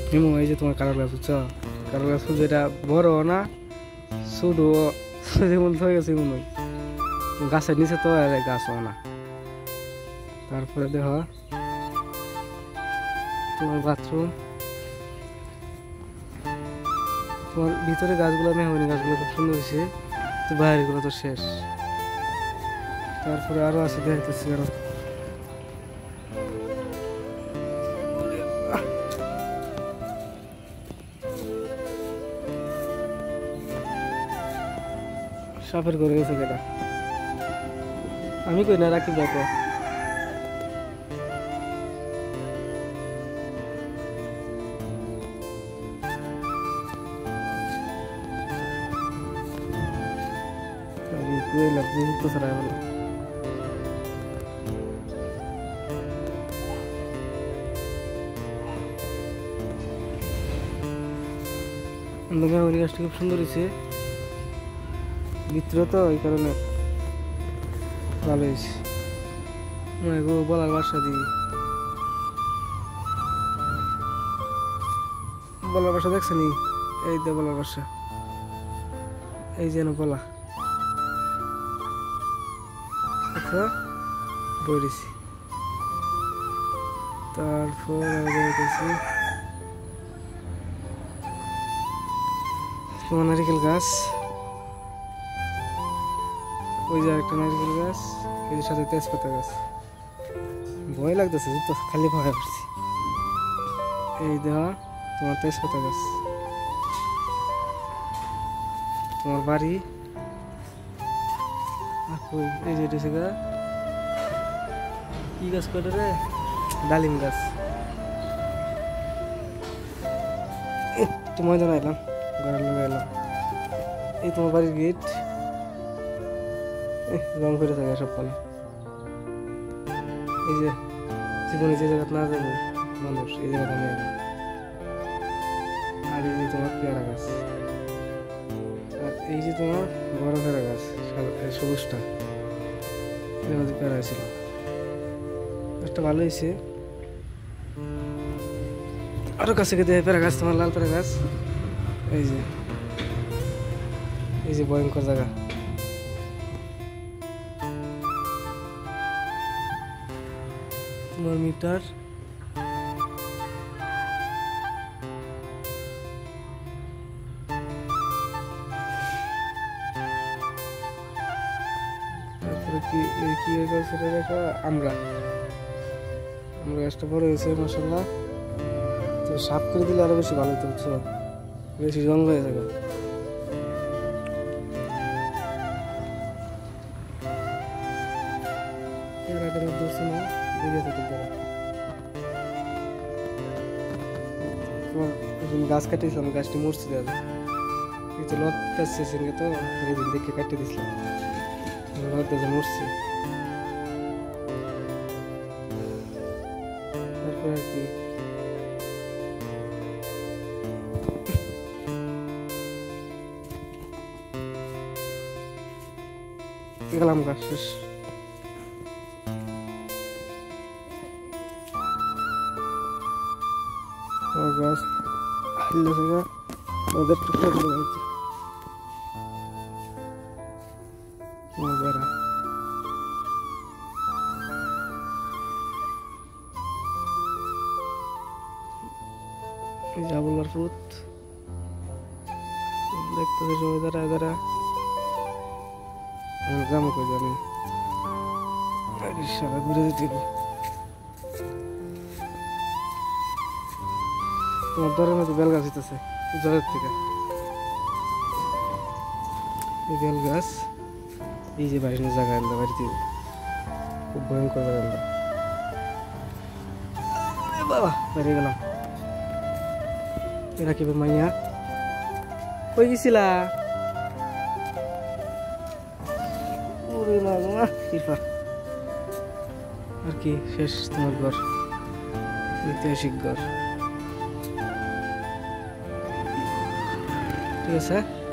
এমন এই যে তোমার কারোর গাছ বুঝছো, কারোর গাছ যেটা বড় না ছোট যেমন হয়ে গেছে এমন গাছের নিচে তো আর গাছও না। তারপরে দেখো তোমার বাথরুম, তোমার ভিতরে গাছগুলো মেহগনি গাছগুলো খুব সুন্দর হয়েছে, তো বাইরেগুলো তো শেষ। তারপরে আরো আছে দেখাইতেছি আরো, সাপের করে গেছে কেটা, আমি কই না রাখি দেখো। মেহগনি গাছটা খুব সুন্দর হয়েছে ভিতরে, তো এই কারণে ভালো হয়েছে। বলার বাসা দিই, বলার বাসা দেখছে নি, এই তো বলার বাসা, এই যেন বলা বইছি। তারপর নারিকেল গাছ, ওই যে একটা নারিকেল গাছ, এর সাথে তেজপাতা গাছ। ভয় লাগতেছে তো, খালি ভয় করছি। এই দেওয়া তোমার তেজপাতা গাছ, তোমার বাড়ি। এই যে কি গাছ করে রে, ডালিম গাছ। তোমায় জানাইলাম ঘরের লোক এলাম। এই তোমার বাড়ির গেট, রং করে থাকে সব পালে। এই যে জীবনে যে জায়গা না যাবে মানুষ, এই জায়গাটা নিয়ে এলাম। আর এই যে তোমার পেয়ারা গাছ, আর এই যে তোমার বড় পেয়ারা গাছ সবুজটা, এর মধ্যে পেয়ারা ছিল, গাছটা ভালো হয়েছে। আরো কাছে গিয়ে দেয় পেয়ারা গাছ, তোমার লাল পেয়ারা গাছ। এই যে ভয়ঙ্কর জায়গা। তোমার মিটার, তারপরে কি গাছ দেখা, আমরা গাছটা বড় হয়েছে মাশাআল্লাহ। তো সাফ করে দিলে আরো বেশি ভালো হতো, বুঝছো, বেশি রং হয়ে যাবে। গাছ কাটিয়েছিলাম, গাছটি মরছে দাদা, লত পেয়েছে তো দিন দেখে কাটিয়ে দিয়েছিলাম, লত মরছে। তারপর আর কি গেলাম গাছ শেষ। গাছ হাইলে থাকা ওদের টুকরা গুলো হয়েছে বেড়া। জাবলার ফুট দেখতেছে সবাই দাঁড়ায় দাঁড়া, জামা কই জানি সারা ঘুরে যেতে। তোমার দরের মধ্যে বেল গাছ হইতেছে জ্বরের থেকে, এই বেল গাছ। এই যে বাড়ির জায়গা আনলা, বাড়িতে খুব ভয়ঙ্কর জায়গা আনলা। বাবা বেরিয়ে গেলাম। এরা কি মাইয়া কই গেছিলা? আর কি শেষ তোমার ঘর, ঐতিহাসিক ঘর। ঠিক আছে।